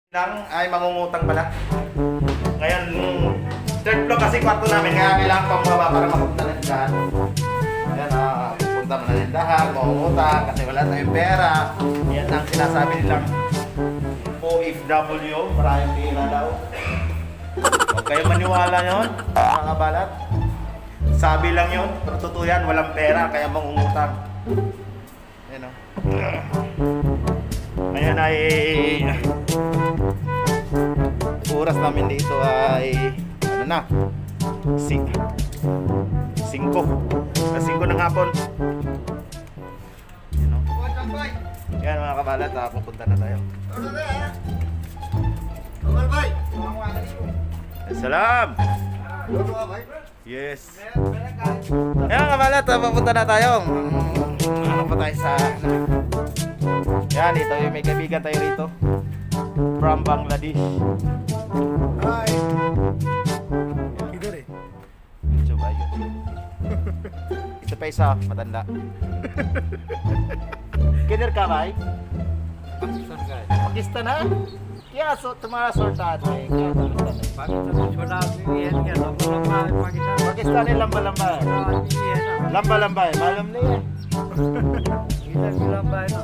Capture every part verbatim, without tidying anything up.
lang ay mangungutang pala. Ngayon, third floor kasi kwarto namin, kaya kailangan pang baba para mapunta na tindahan. Yan, ah, punta mo na tindahan, mangungutang kasi wala tayong pera. Yan ang sinasabi nilang O F W, maraming pera daw. Huwag kayo maniwala yun, mga kabalat. Sabi lang yun, pero totoo yan, walang pera, kaya mangungutang. Yan o. Ngayon ay oras namin dito ay ano na, si singko na singko ng hapon. Yan o. Yan mga kabalat, ha, pupunta na tayo. Salam. Yes. Yan mga kabalat, ha, pupunta na tayo. Ano pa tayo sa yan, ito yung may kaibigan tayo rito from Bangladesh. Hi. Kider eh. Coba yun. Ito pa isa, matanda. Kider ka ba? Pakistan का है। Pakistan ha? क्या सो तुम्हारा सोटा है? क्या पाकिस्तान है? पाकिस्तान में छोटा आदमी है क्या लंबा लंबा है पाकिस्तान पाकिस्तानी लंबा लंबा है। आदमी है ना लंबा लंबा है, मालूम नहीं है? इधर भी लंबा है ना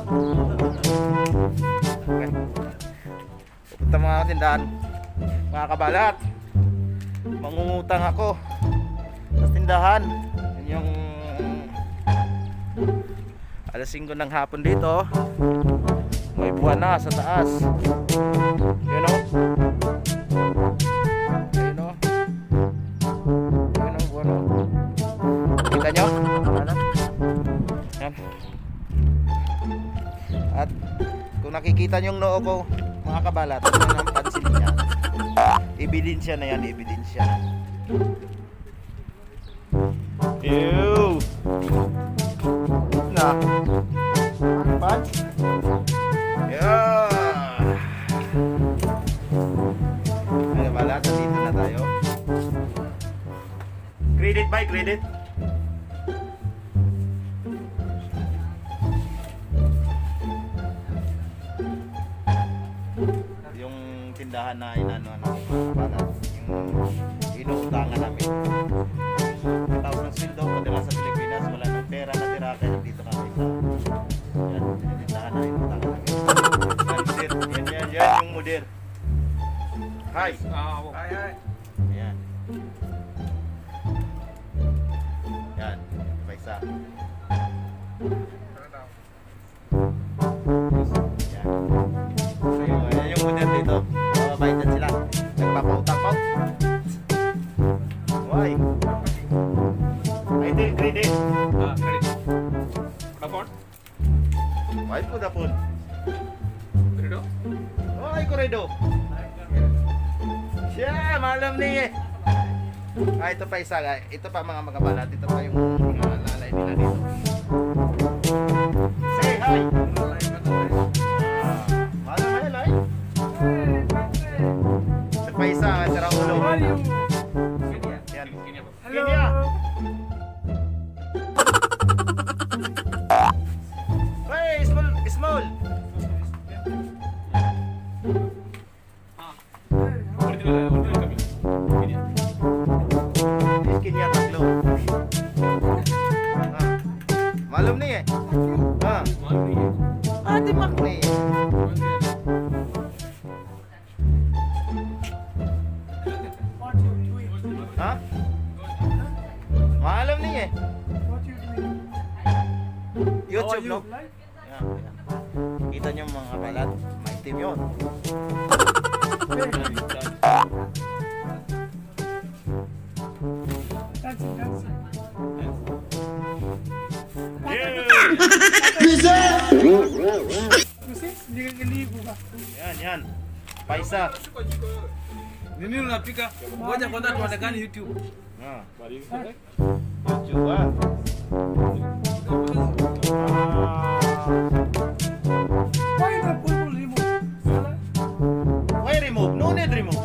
Okay. Pupunta mga tindahan, mga kabalat. Mangungutang ako sa tindahan. Yun yung alas singko ng hapon dito. May buwan na sa taas. You know? You know? You know, buwan na. Kita nyo? Yan. At kung nakikita nyo yung noo ko, mga kabalat, ano ang pansin niya? Ebidensya na yan, ebidensya. Ew! Na! Punch! Yeah! Mga kabalat, dito na tayo. Credit by credit. Tindahan na inano ano para yung inuutangan namin. Tawag ng sweldo ko dila sa Pilipinas, wala nang pera na tira kaya dito kami sa yan, tindahan na inuutangan namin. Yan, yan, yan, yan yung mudir. Hi! Hi, hi! Yan. Yan, paisa. Yan. So yung, yan yung mudir dito. Mabaitan sila. Nagpapautang pa. Why? I did credit. हां credit account Why po na po? Credit Why corredo? Siya, malam niya. Ah, ito pa isa. Ito pa mga magabalat. Ito pa yung mga lalay nila dito. Say hi! Malam na lalay. Ito pa isa. Sarang ulo. Yan. Kenya. Hey, small, small. Kenya tatlo. Ah. Malum ni eh. Ah. Ate Makni. Ha? Malum ni eh. YouTube no? Yan, yan. Kita nyo mga balat, may team yun. Yan, yan. Paisa. mimi unapika ngoja kwanza tuonekane YouTube Ah, YouTube ah. Why the purple remove? Why remove? No need remove.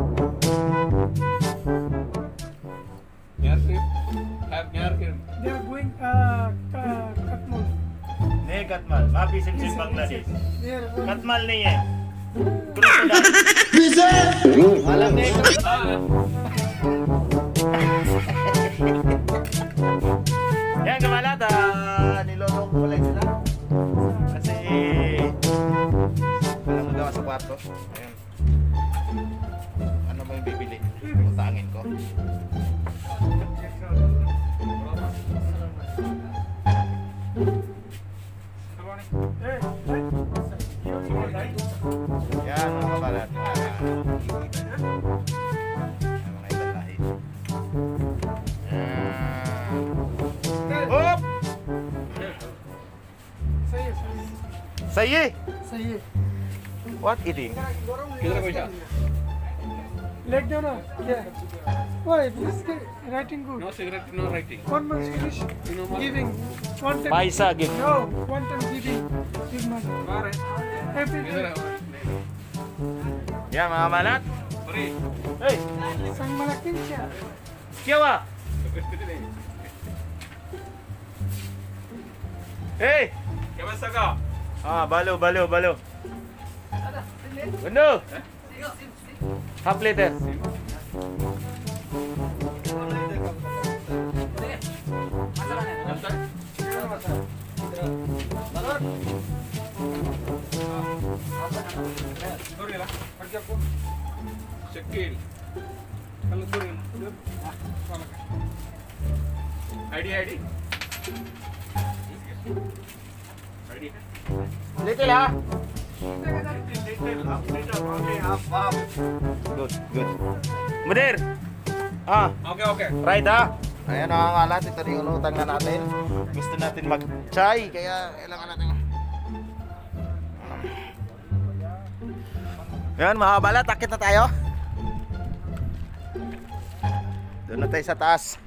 यार have यार के They are going uh, Katmul. नहीं कतमल, माफी सिम सिम Bangladesh. They are going. कतमल नहीं है. Alam niya ito. Yan, kamalat. Ah, niloloko ko lang sila. Kasi walang magawa sa kwarto. Ayun. Ano ba yung bibili? Utangin ko. Eh, Yan, mga kabalat. Ah, mga ibang lahi. Yan. Hop! Sa'yo, Sayi! sa'yo. What eating? किधर पैसा Leg down na. Yeah. Why? This guy writing good. No cigarette no writing One month finish giving. One time. Paisa give. No, one time giving. Give money. बाहर है Every इधर day. Yan, mga kabalat. अरे Hey! Sang malaking siya. Kiyawa! Hey! क्या बस सका Ah, balo, balo, balo. Bundo! Half liter. Shakeel कल दूर ID ID ID Little ha? Good, good. Mudir! Ah, okay okay right ha? Ayan mga kalat, ito rin yung utang na natin. Gusto natin mag-chai, kaya kailangan natin. Ayan mga kabalat, akit na tayo. Doon na tayo sa taas.